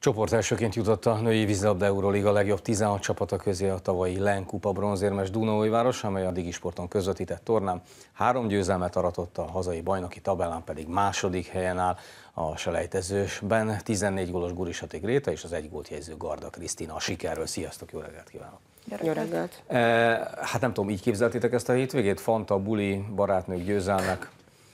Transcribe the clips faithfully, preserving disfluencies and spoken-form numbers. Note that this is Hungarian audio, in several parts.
Csoport elsőként jutott a női vízilabda Euroliga legjobb tizenhat csapata közé a tavalyi Len Kupa bronzérmes Dunaújváros, amely a Digisporton közvetített tornán három győzelmet aratott, a hazai bajnoki tabellán pedig második helyen áll. A selejtezősben tizennégy gólos Gurisati Gréta és az egy gólt jegyző Garda Krisztina. A sikerről, sziasztok, jó reggelt kívánok! Jó reggelt! E, hát nem tudom, így képzeltétek ezt a hétvégét? Fanta, buli, barátnők, győzelmek?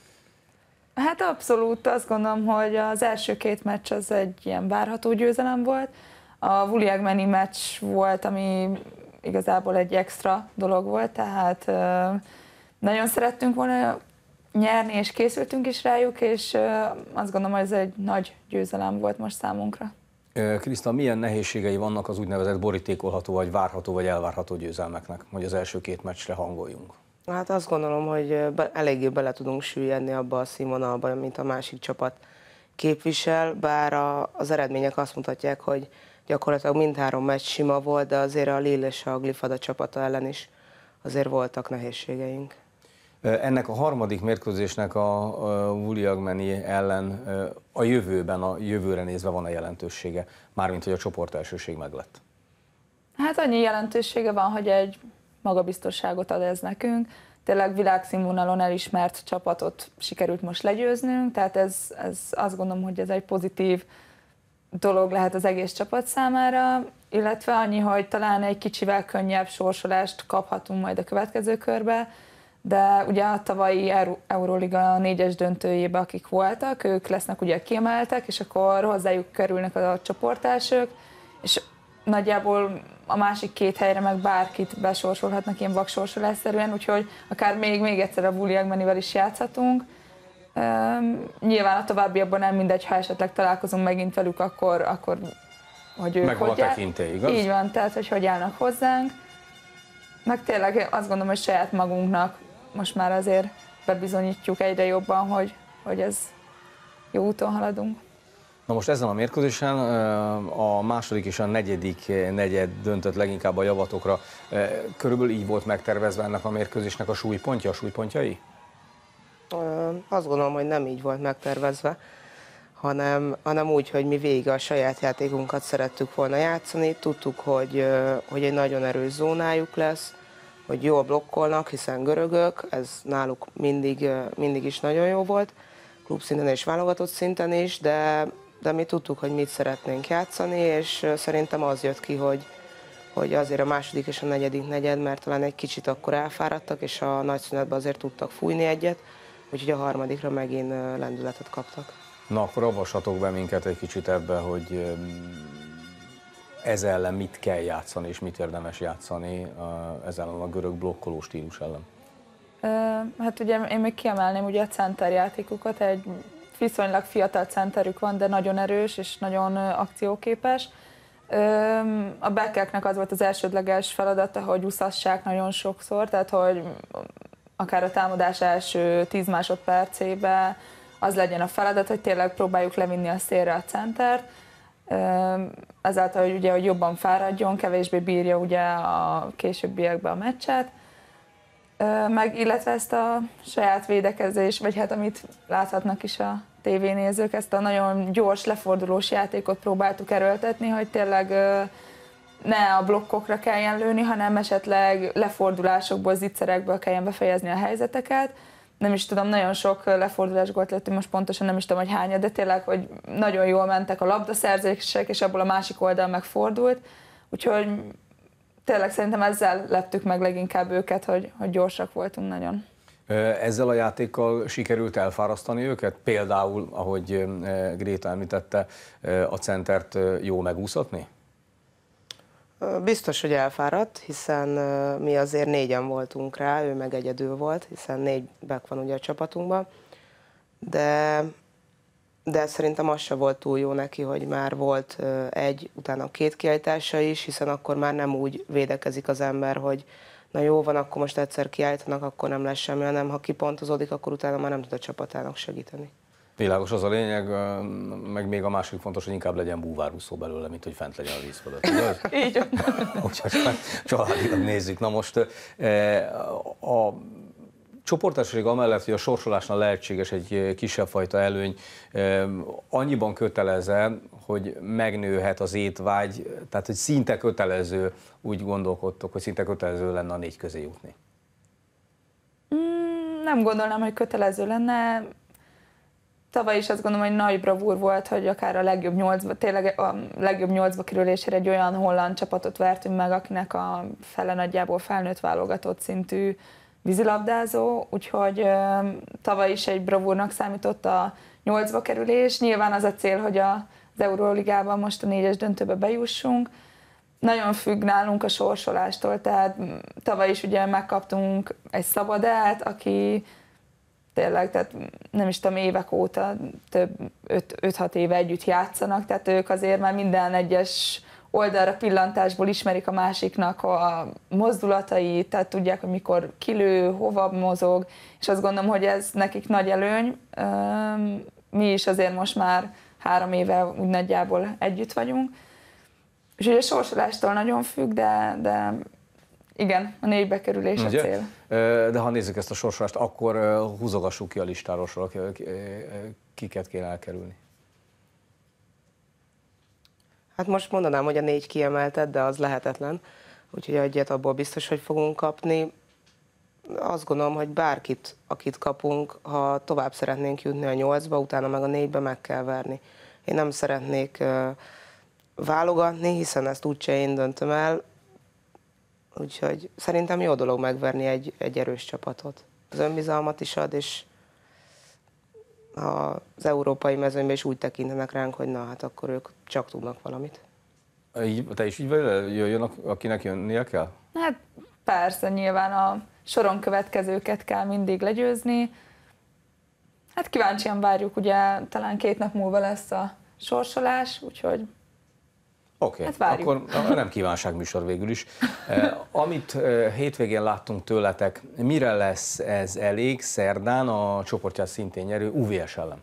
Hát abszolút azt gondolom, hogy az első két meccs az egy ilyen várható győzelem volt. A Vuliagmeni meccs volt, ami igazából egy extra dolog volt, tehát nagyon szerettünk volna nyerni, és készültünk is rájuk, és azt gondolom, hogy ez egy nagy győzelem volt most számunkra. Kriszta, milyen nehézségei vannak az úgynevezett borítékolható, vagy várható, vagy elvárható győzelmeknek, hogy az első két meccsre hangoljunk? Hát azt gondolom, hogy eléggé bele tudunk süllyedni abba a színvonalba, mint a másik csapat képvisel, bár a, az eredmények azt mutatják, hogy gyakorlatilag mindhárom meccs sima volt, de azért a Lille és a Glyfada csapata ellen is azért voltak nehézségeink. Ennek a harmadik mérkőzésnek a Vuliagmeni ellen a jövőben, a jövőre nézve van a jelentősége, mármint hogy a csoport elsőség meglett? Hát annyi jelentősége van, hogy egy magabiztosságot ad ez nekünk. Tényleg világszínvonalon elismert csapatot sikerült most legyőznünk, tehát ez, ez azt gondolom, hogy ez egy pozitív dolog lehet az egész csapat számára, illetve annyi, hogy talán egy kicsivel könnyebb sorsolást kaphatunk majd a következő körbe, de ugye a tavalyi Euroliga négyes döntőjébe, akik voltak, ők lesznek ugye kiemeltek, és akkor hozzájuk kerülnek a csoportelsők, és nagyjából a másik két helyre meg bárkit besorsolhatnak ilyen vaksorsolásszerűen, úgyhogy akár még, még egyszer a Vuliagmenivel is játszhatunk. Üm, nyilván a továbbiakban nem mindegy, ha esetleg találkozunk megint velük, akkor, akkor hogy ők meg hogy a tekintély, igaz? Így van, tehát hogy hogy állnak hozzánk. Meg tényleg azt gondolom, hogy saját magunknak most már azért bebizonyítjuk egyre jobban, hogy, hogy ez jó úton haladunk. Na most ezen a mérkőzésen a második és a negyedik negyed döntött leginkább a javatokra. Körülbelül így volt megtervezve ennek a mérkőzésnek a súlypontja, a súlypontjai? Azt gondolom, hogy nem így volt megtervezve, hanem, hanem úgy, hogy mi végig a saját játékunkat szerettük volna játszani. Tudtuk, hogy, hogy egy nagyon erős zónájuk lesz, hogy jól blokkolnak, hiszen görögök, ez náluk mindig, mindig is nagyon jó volt, klubszinten és válogatott szinten is, de de mi tudtuk, hogy mit szeretnénk játszani, és szerintem az jött ki, hogy, hogy azért a második és a negyedik negyed, mert talán egy kicsit akkor elfáradtak, és a nagyszünetben azért tudtak fújni egyet, úgyhogy a harmadikra megint lendületet kaptak. Na akkor avassatok be minket egy kicsit ebbe, hogy ez ellen mit kell játszani, és mit érdemes játszani ez ellen a görög blokkoló stílus ellen? Hát ugye én még kiemelném ugye a centerjátékukat, egy viszonylag fiatal centerük van, de nagyon erős és nagyon akcióképes. A backeknek az volt az elsődleges feladata, hogy úszassák nagyon sokszor, tehát hogy akár a támadás első tíz másodpercében az legyen a feladat, hogy tényleg próbáljuk levinni a szélre a centert, ezáltal, hogy, ugye, hogy jobban fáradjon, kevésbé bírja ugye a későbbiekben a meccset, meg illetve ezt a saját védekezés, vagy hát amit láthatnak is a tévénézők, ezt a nagyon gyors, lefordulós játékot próbáltuk erőltetni, hogy tényleg ne a blokkokra kelljen lőni, hanem esetleg lefordulásokból, zicserekből kelljen befejezni a helyzeteket. Nem is tudom, nagyon sok lefordulás gólt lőttünk, most pontosan nem is tudom, hogy hányat, de tényleg, hogy nagyon jól mentek a labdaszerzések, és abból a másik oldal megfordult. Úgyhogy tényleg szerintem ezzel leptük meg leginkább őket, hogy, hogy gyorsak voltunk nagyon. Ezzel a játékkal sikerült elfárasztani őket? Például, ahogy Gréta említette, a centert jó megúszatni? Biztos, hogy elfáradt, hiszen mi azért négyen voltunk rá, ő meg egyedül volt, hiszen négy back van ugye a csapatunkban. De, de szerintem az se volt túl jó neki, hogy már volt egy, utána két kiállítása is, hiszen akkor már nem úgy védekezik az ember, hogy na jó van, akkor most egyszer kiállítanak, akkor nem lesz semmi, hanem ha kipontozódik, akkor utána már nem tud a csapatának segíteni. Világos az a lényeg, meg még a másik fontos, hogy inkább legyen búvárúszó belőle, mint hogy fent legyen a víz fölött. Így van. Úgyhogy családilag nézzük. Na most a csoportosság amellett, hogy a sorsolásnál lehetséges egy kisebb fajta előny, annyiban kötelező, hogy megnőhet az étvágy, tehát hogy szinte kötelező, úgy gondolkodtok, hogy szinte kötelező lenne a négy közé jutni? Mm, nem gondolnám, hogy kötelező lenne. Tavaly is azt gondolom, hogy nagy bravúr volt, hogy akár a legjobb nyolcba, tényleg a legjobb nyolcba kerülésére egy olyan holland csapatot vertünk meg, akinek a fele nagyjából felnőtt válogatott szintű vízilabdázó, úgyhogy ö, tavaly is egy bravúrnak számított a nyolcba kerülés. Nyilván az a cél, hogy a, az Euróligában most a négyes döntőbe bejussunk. Nagyon függ nálunk a sorsolástól, tehát tavaly is ugye megkaptunk egy szabadát, aki tényleg, tehát nem is tudom, évek óta, több öt-hat éve együtt játszanak, tehát ők azért már minden egyes oldalra pillantásból ismerik a másiknak a mozdulatait, tehát tudják, hogy mikor kilő, hova mozog, és azt gondolom, hogy ez nekik nagy előny. Mi is azért most már három éve úgy nagyjából együtt vagyunk. És ugye a sorsolástól nagyon függ, de, de igen, a négybe kerülés a cél. De ha nézzük ezt a sorsolást, akkor húzogassuk ki a listáról, kiket kéne elkerülni. Hát most mondanám, hogy a négy kiemelted, de az lehetetlen. Úgyhogy egyet abból biztos, hogy fogunk kapni. Azt gondolom, hogy bárkit, akit kapunk, ha tovább szeretnénk jutni a nyolcba, utána meg a négybe meg kell verni. Én nem szeretnék uh, válogatni, hiszen ezt úgyse én döntöm el. Úgyhogy szerintem jó dolog megverni egy, egy erős csapatot. Az önbizalmat is ad, és az európai mezőnyben is úgy tekintenek ránk, hogy na hát akkor ők csak tudnak valamit. Így, te is így vagy, jöjjön, akinek jönnie kell? Hát persze, nyilván a soron következőket kell mindig legyőzni. Hát kíváncsian várjuk, ugye talán két nap múlva lesz a sorsolás, úgyhogy Oké, okay. Hát akkor nem kívánságműsor végül is. Eh, amit eh, hétvégén láttunk tőletek, mire lesz ez elég szerdán a csoportját szintén nyerő u vé es ellen?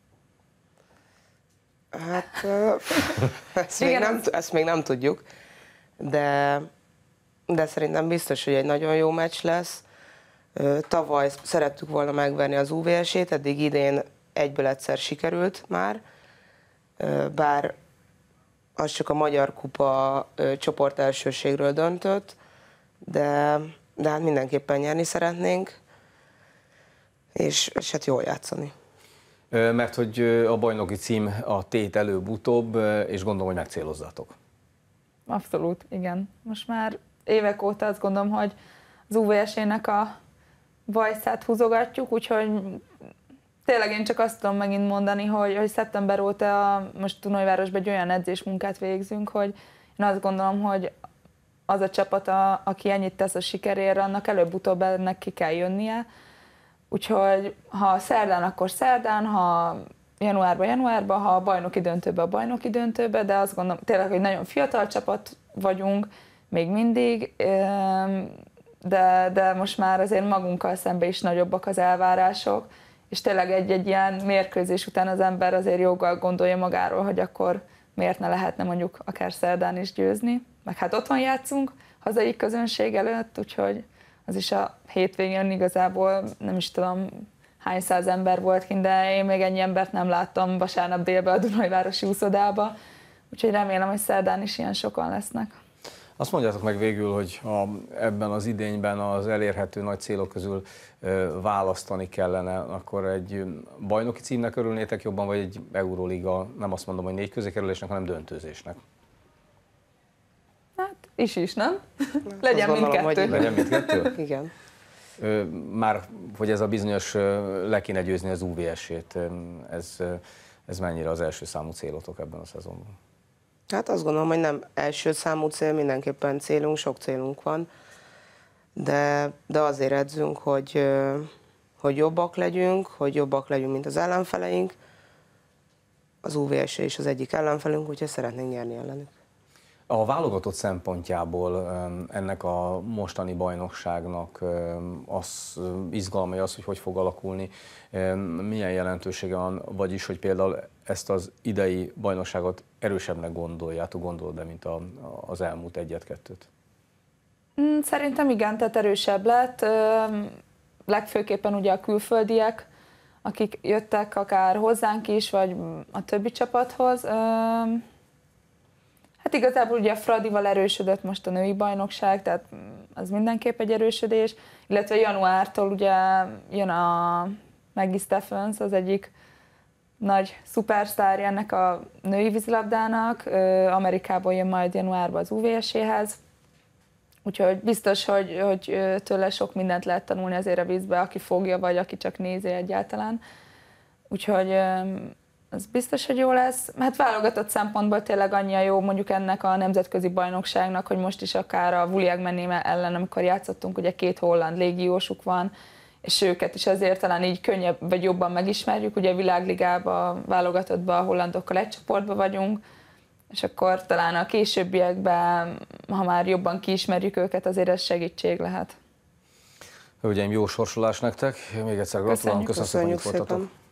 Hát ezt, még nem, ezt még nem tudjuk, de, de szerintem biztos, hogy egy nagyon jó meccs lesz. Tavaly szerettük volna megverni az u vé es-ét, eddig idén egyből egyszer sikerült már, bár az csak a Magyar Kupa csoport elsőségről döntött, de, de hát mindenképpen nyerni szeretnénk, és, és hát jól játszani. Mert hogy a bajnoki cím a tét előbb-utóbb, és gondolom, hogy megcélozzátok. Abszolút, igen. Most már évek óta azt gondolom, hogy az u vé es-ének a bajszát húzogatjuk, úgyhogy tényleg én csak azt tudom megint mondani, hogy, hogy szeptember óta most Dunajvárosban egy olyan edzésmunkát végzünk, hogy én azt gondolom, hogy az a csapat, a, aki ennyit tesz a sikerére, annak előbb-utóbb ennek ki kell jönnie. Úgyhogy ha szerdán, akkor szerdán, ha januárban, januárban, ha a bajnoki döntőbe, a bajnoki döntőbe, de azt gondolom tényleg, hogy nagyon fiatal csapat vagyunk, még mindig, de, de most már azért magunkkal szemben is nagyobbak az elvárások, és tényleg egy-egy ilyen mérkőzés után az ember azért joggal gondolja magáról, hogy akkor miért ne lehetne mondjuk akár szerdán is győzni. Meg hát otthon játszunk, hazai közönség előtt, úgyhogy az is a hétvégén igazából nem is tudom hány száz ember volt kint, de én még ennyi embert nem láttam vasárnap délben a Dunajvárosi úszodába, úgyhogy remélem, hogy szerdán is ilyen sokan lesznek. Azt mondjátok meg végül, hogy ha ebben az idényben az elérhető nagy célok közül választani kellene, akkor egy bajnoki címnek örülnétek jobban, vagy egy Euróliga, nem azt mondom, hogy négy közékerülésnek, hanem döntőzésnek? Hát is is, nem? Legyen mindkettő. Legyen mindkettő? Igen. Már, hogy ez a bizonyos le kéne győzni az u vé es-ét, ez, ez mennyire az első számú célotok ebben a szezonban? Hát azt gondolom, hogy nem első számú cél, mindenképpen célunk, sok célunk van, de, de azért edzünk, hogy, hogy jobbak legyünk, hogy jobbak legyünk, mint az ellenfeleink. Az u vé es is az egyik ellenfelünk, úgyhogy szeretnénk nyerni ellenük. A válogatott szempontjából ennek a mostani bajnokságnak az izgalmai az, hogy hogy fog alakulni, milyen jelentősége van, vagyis, hogy például ezt az idei bajnokságot erősebbnek gondoljátok, gondolod-e, mint a, az elmúlt egyet-kettőt? Szerintem igen, tehát erősebb lett. legfőképpen ugye a külföldiek, akik jöttek akár hozzánk is, vagy a többi csapathoz. Hát igazából ugye a Fradival erősödött most a női bajnokság, tehát az mindenképp egy erősödés, illetve januártól ugye jön a Maggie Stephens, az egyik nagy szupersztárja ennek a női vízilabdának, Amerikából jön majd januárban az u vé es-éhez, úgyhogy biztos, hogy, hogy tőle sok mindent lehet tanulni azért a vízbe, aki fogja, vagy aki csak nézi egyáltalán. Úgyhogy az biztos, hogy jó lesz. Hát válogatott szempontból tényleg annyi a jó mondjuk ennek a nemzetközi bajnokságnak, hogy most is akár a Vuliagmené ellen, amikor játszottunk, ugye két holland légiósuk van, és őket is azért talán így könnyebb, vagy jobban megismerjük. Ugye a világligában, válogatottban a hollandokkal egy csoportban vagyunk, és akkor talán a későbbiekben, ha már jobban kiismerjük őket, azért ez segítség lehet. Hölgyeim, jó sorsolás nektek! Még egyszer gratulálunk, köszönöm szépen, hogy itt voltatok.